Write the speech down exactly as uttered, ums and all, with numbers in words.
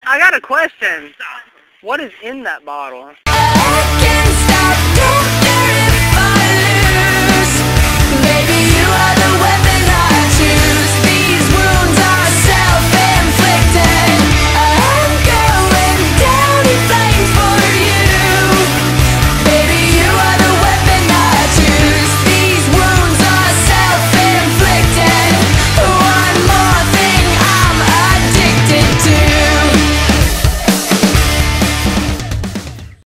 I got a question. What is in that bottle?